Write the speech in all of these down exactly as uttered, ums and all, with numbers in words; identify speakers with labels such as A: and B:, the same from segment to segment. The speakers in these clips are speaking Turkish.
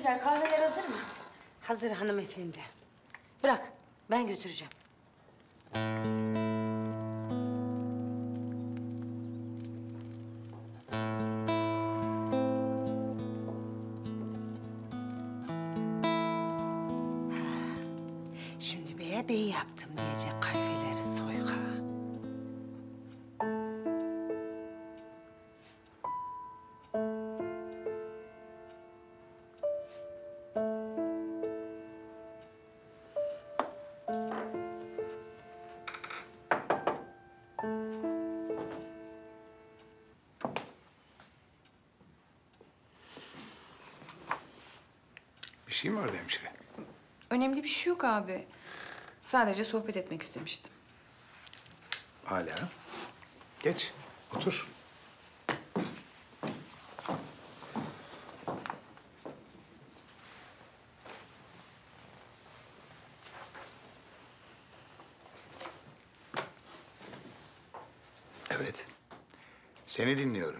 A: Eser, kahveler hazır mı?
B: Hazır hanımefendi.
A: Bırak, ben götüreceğim.
B: Şimdi beye bey yaptım diyecek kahveleri soyka.
C: Bir şey mi vardı hemşire?
D: Önemli bir şey yok abi. Sadece sohbet etmek istemiştim.
C: Hala. Geç, otur. Evet. Seni dinliyorum.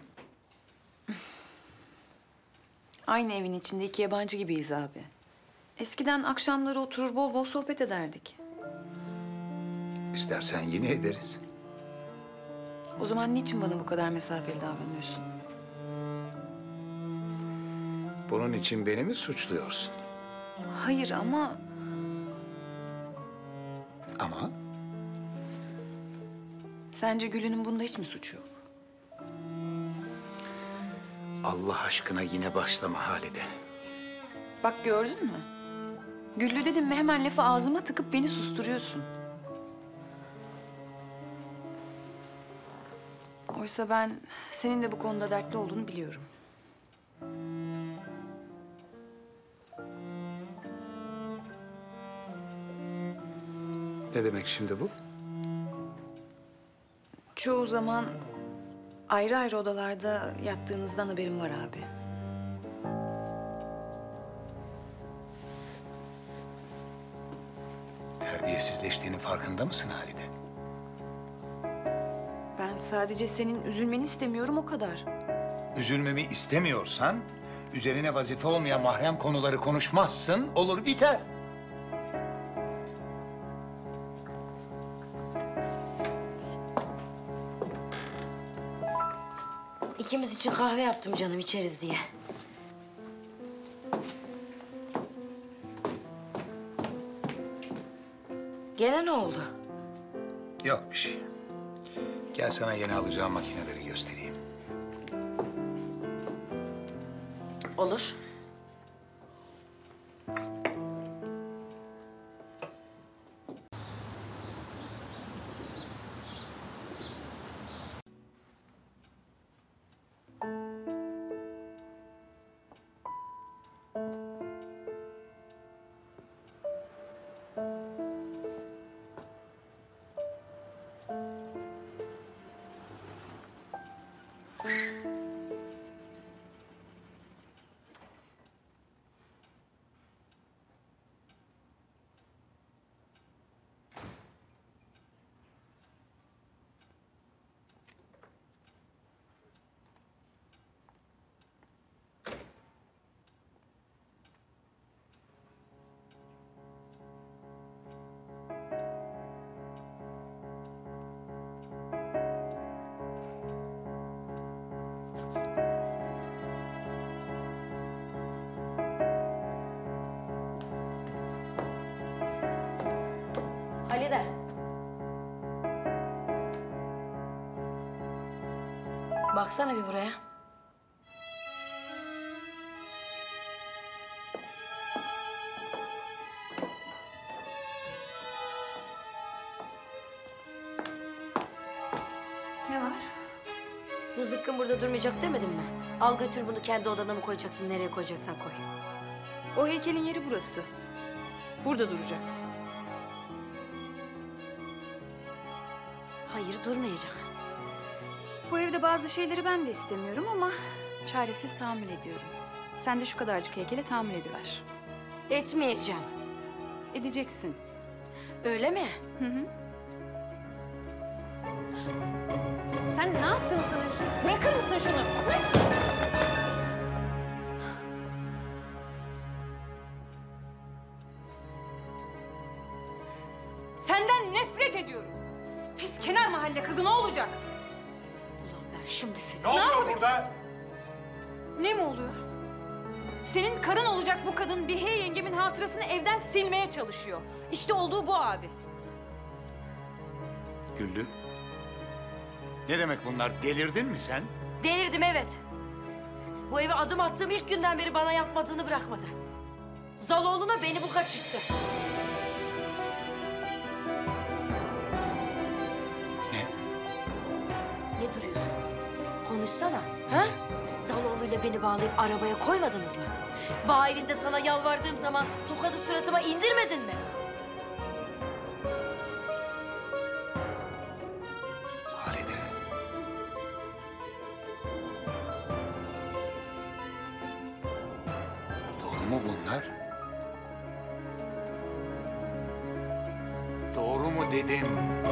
D: Aynı evin içinde iki yabancı gibiyiz abi. Eskiden akşamları oturur bol bol sohbet ederdik.
C: İstersen yine ederiz.
D: O zaman niçin bana bu kadar mesafeli davranıyorsun?
C: Bunun için beni mi suçluyorsun?
D: Hayır ama
C: Ama
D: sence Gül'ün bunda hiç mi suçu yok?
C: Allah aşkına yine başlama Halide.
D: Bak gördün mü? Güllü dedim mi hemen lafı ağzıma tıkıp beni susturuyorsun. Oysa ben senin de bu konuda dertli olduğunu biliyorum.
C: Ne demek şimdi bu?
D: Çoğu zaman ayrı ayrı odalarda yattığınızdan haberim var abi.
C: Terbiyesizleştiğinin farkında mısın Halide?
D: Ben sadece senin üzülmeni istemiyorum o kadar.
C: Üzülmemi istemiyorsan üzerine vazife olmayan mahrem konuları konuşmazsın, olur biter.
A: İkimiz için kahve yaptım canım, içeriz diye. Gene ne oldu?
C: Yok bir şey. Gel sana yeni alacağım makineleri göstereyim.
A: Olur. Halide. Baksana bir buraya.
D: Ne var?
A: Bu zıkkın burada durmayacak demedim mi? Al götür bunu, kendi odana mı koyacaksın, nereye koyacaksan koy.
D: O heykelin yeri burası. Burada duracak.
A: Hayır, durmayacak.
D: Bu evde bazı şeyleri ben de istemiyorum ama çaresiz tahammül ediyorum. Sen de şu kadarcık heykele tahammül ediver.
A: Etmeyeceğim.
D: Edeceksin.
A: Öyle mi?
D: Hı hı.
E: Sen ne yaptığını sanıyorsun? Bırakır mısın şunu? Bırak!
D: mahalle kızı, ne olacak?
A: Ulan ben şimdi seni...
C: Ne oluyor burada?
D: Ne mi oluyor? Senin karın olacak bu kadın Bihiye yengemin hatırasını evden silmeye çalışıyor. İşte olduğu bu abi.
C: Güllü. Ne demek bunlar? Delirdin mi sen?
A: Delirdim evet. Bu eve adım attığım ilk günden beri bana yapmadığını bırakmadı. Zaloğlu'na beni bu kaçırttı.
C: Ne?
A: Ne duruyorsun? Konuşsana. Ha? Zaloğlu'yla beni bağlayıp arabaya koymadınız mı? Bağ evinde sana yalvardığım zaman tokadı suratıma indirmedin mi?
C: Halide. Doğru mu bunlar? Doğru mu dedim?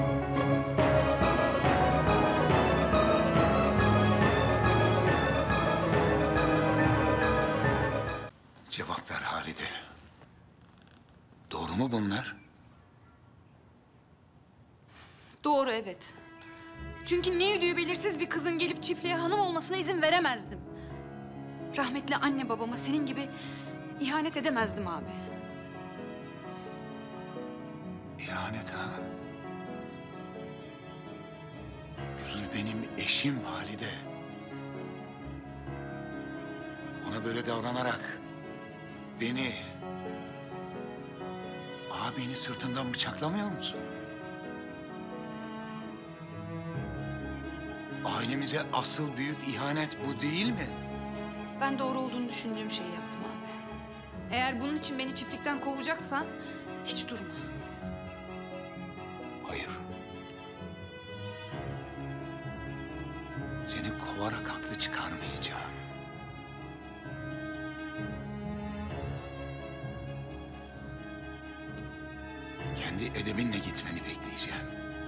C: Cevap ver Halide. Doğru mu bunlar?
D: Doğru, evet. Çünkü ne yüdüğü belirsiz bir kızın gelip çiftliğe hanım olmasına izin veremezdim. Rahmetli anne babama senin gibi ihanet edemezdim abi.
C: İhanet ha? Gül benim eşim Halide. Ona böyle davranarak beni, abini sırtından bıçaklamıyor musun? Ailemize asıl büyük ihanet bu değil mi?
D: Ben doğru olduğunu düşündüğüm şeyi yaptım abi. Eğer bunun için beni çiftlikten kovacaksan hiç durma.
C: Hayır. Seni kovarak haklı çıkarmayacağım. Kendi edebinle gitmeni bekleyeceğim.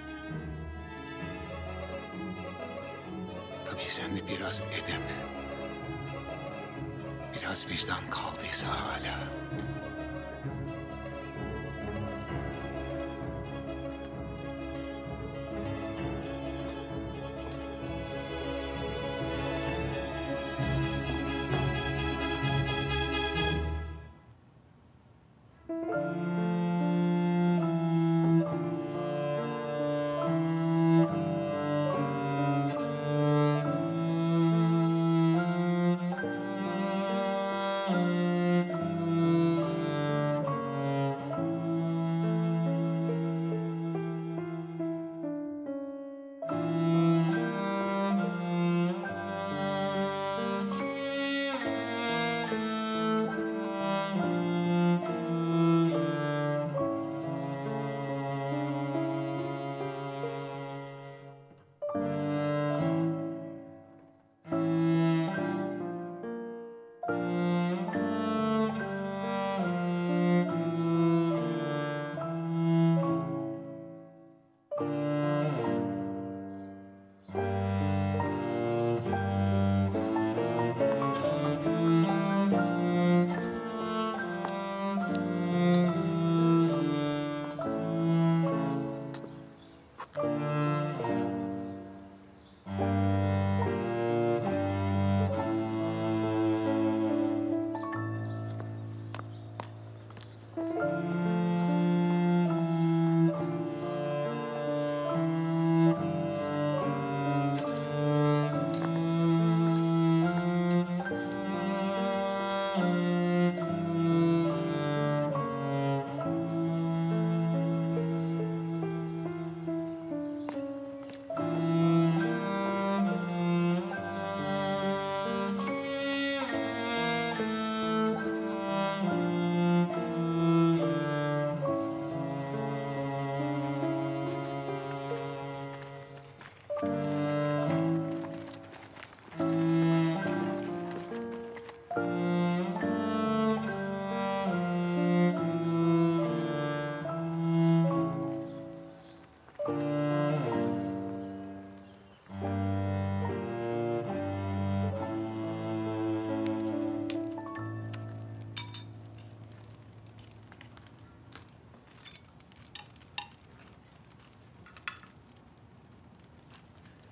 C: Tabii sende biraz edep, biraz vicdan kaldıysa hala.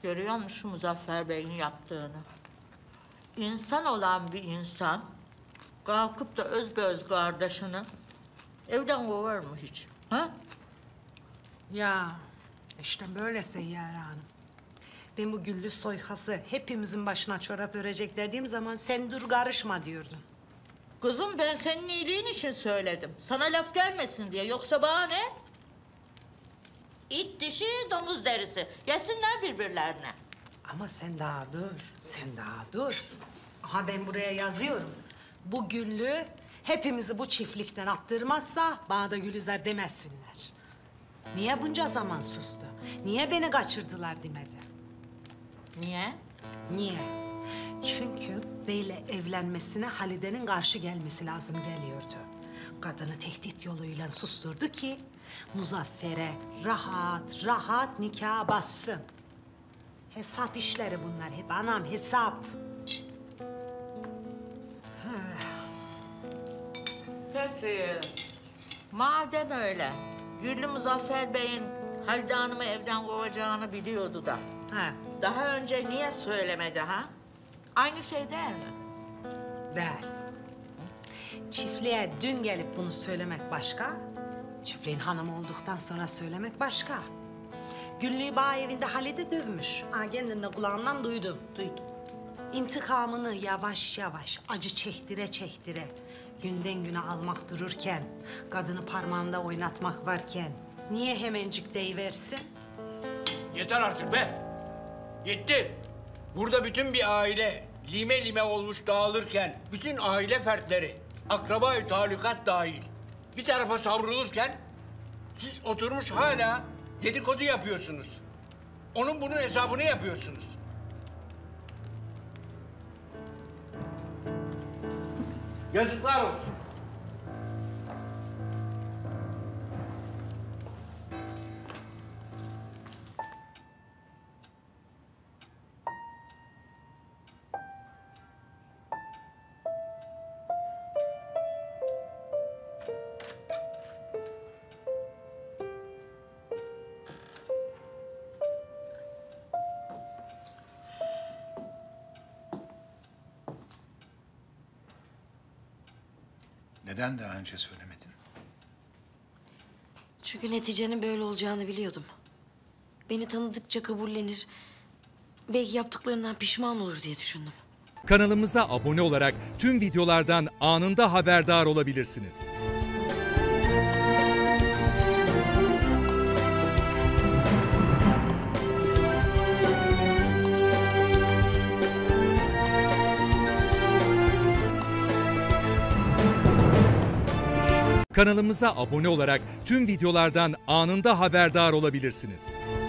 F: Görüyor musun şu Muzaffer Bey'in yaptığını? İnsan olan bir insan kalkıp da özbeöz kardeşini evden kovar mı hiç? Ha?
B: Ya işte böyle Seyyare Hanım. Ben bu güllü soykası hepimizin başına çorap örecek dediğim zaman sen dur karışma diyordun.
F: Kızım ben senin iyiliğin için söyledim. Sana laf gelmesin diye. Yoksa bana ne? İt dişi, domuz derisi. Yesinler birbirlerine.
B: Ama sen daha dur, sen daha dur. Aha ben buraya yazıyorum. Bu güllü hepimizi bu çiftlikten attırmazsa bana da Gülizar demesinler. Niye bunca zaman sustu? Niye beni kaçırdılar demedi?
F: Niye?
B: Niye? Çünkü beyle evlenmesine Halide'nin karşı gelmesi lazım geliyordu. Kadını tehdit yoluyla susturdu ki Muzaffer'e rahat rahat nikah bassın. Hesap işleri bunlar hep anam, hesap.
F: Peki. Madem öyle, Güllü Muzaffer Bey'in Halide Hanım'ı evden kovacağını biliyordu da.
B: Ha,
F: Daha önce niye söylemedi ha? Aynı şey değil mi?
B: değil. Çiftliğe dün gelip bunu söylemek başka, çiftliğin hanımı olduktan sonra söylemek başka. Güllü'yü bağ evinde Halide dövmüş. Ha, kendin de kulağından duydum.
F: Duydum.
B: İntikamını yavaş yavaş, acı çektire çektire, günden güne almak dururken, kadını parmağında oynatmak varken, niye hemencik deyiversin?
G: Yeter artık be. Yetti. Burada bütün bir aile lime lime olmuş dağılırken bütün aile fertleri, akraba-i talukat dahil bir tarafa savrulurken siz oturmuş hala dedikodu yapıyorsunuz. Onun bunun hesabını yapıyorsunuz. Yazıklar olsun.
C: Neden daha önce söylemedin?
A: Çünkü neticenin böyle olacağını biliyordum. Beni tanıdıkça kabullenir, belki yaptıklarından pişman olur diye düşündüm.
H: Kanalımıza abone olarak tüm videolardan anında haberdar olabilirsiniz. Kanalımıza abone olarak tüm videolardan anında haberdar olabilirsiniz.